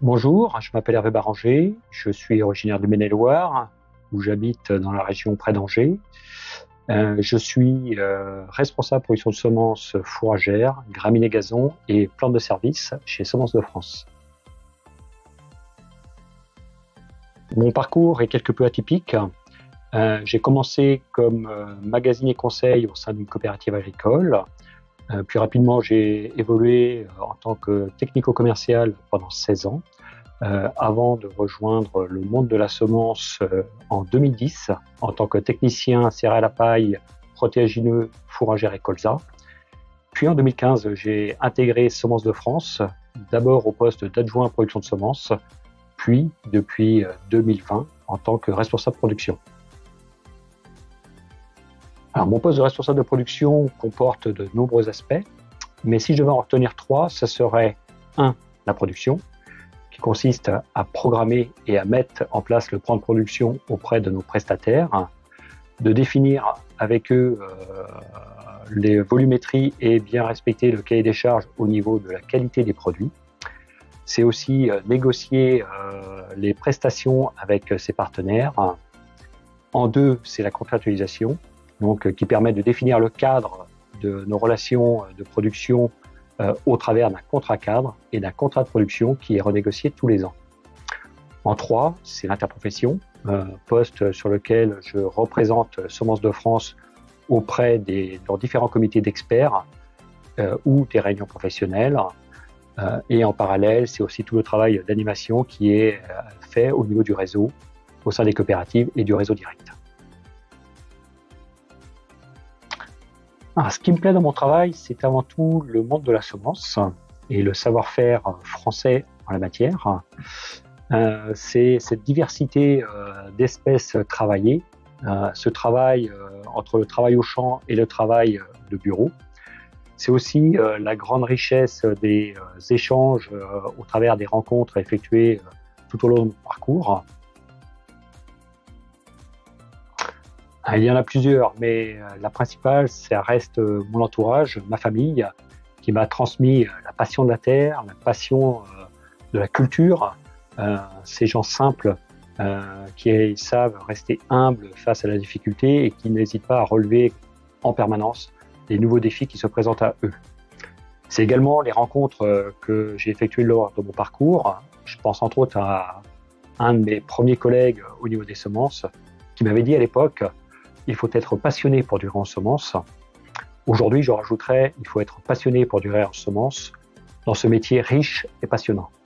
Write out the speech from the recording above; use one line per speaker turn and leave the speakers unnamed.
Bonjour, je m'appelle Hervé Baranger, je suis originaire du Maine-et-Loire, où j'habite dans la région près d'Angers. Je suis responsable production de semences fourragères, graminées gazon et plantes de service chez Semences de France. Mon parcours est quelque peu atypique. J'ai commencé comme magasinier conseil au sein d'une coopérative agricole. Puis rapidement, j'ai évolué en tant que technico-commercial pendant 16 ans, avant de rejoindre le monde de la semence en 2010 en tant que technicien céréales à paille, protéagineux, fourragère et colza. Puis en 2015, j'ai intégré Semences de France, d'abord au poste d'adjoint à production de semences, puis depuis 2020 en tant que responsable production. Alors, mon poste de responsable de production comporte de nombreux aspects, mais si je devais en retenir 3, ce serait 1. La production, qui consiste à programmer et à mettre en place le plan de production auprès de nos prestataires, de définir avec eux les volumétries et bien respecter le cahier des charges au niveau de la qualité des produits. C'est aussi négocier les prestations avec ses partenaires. En 2, c'est la contractualisation, donc qui permet de définir le cadre de nos relations de production au travers d'un contrat cadre et d'un contrat de production qui est renégocié tous les ans. En 3, c'est l'interprofession, poste sur lequel je représente Semences de France auprès dans différents comités d'experts ou des réunions professionnelles. Et en parallèle, c'est aussi tout le travail d'animation qui est fait au niveau du réseau, au sein des coopératives et du réseau direct. Ce qui me plaît dans mon travail, c'est avant tout le monde de la semence et le savoir-faire français en la matière. C'est cette diversité d'espèces travaillées, ce travail entre le travail au champ et le travail de bureau. C'est aussi la grande richesse des échanges au travers des rencontres effectuées tout au long de mon parcours. Il y en a plusieurs, mais la principale, ça reste mon entourage, ma famille, qui m'a transmis la passion de la terre, la passion de la culture. Ces gens simples qui savent rester humbles face à la difficulté et qui n'hésitent pas à relever en permanence les nouveaux défis qui se présentent à eux. C'est également les rencontres que j'ai effectuées lors de mon parcours. Je pense entre autres à un de mes premiers collègues au niveau des semences qui m'avait dit à l'époque: il faut être passionné pour durer en semences. Aujourd'hui, je rajouterais, il faut être passionné pour durer en semences dans ce métier riche et passionnant.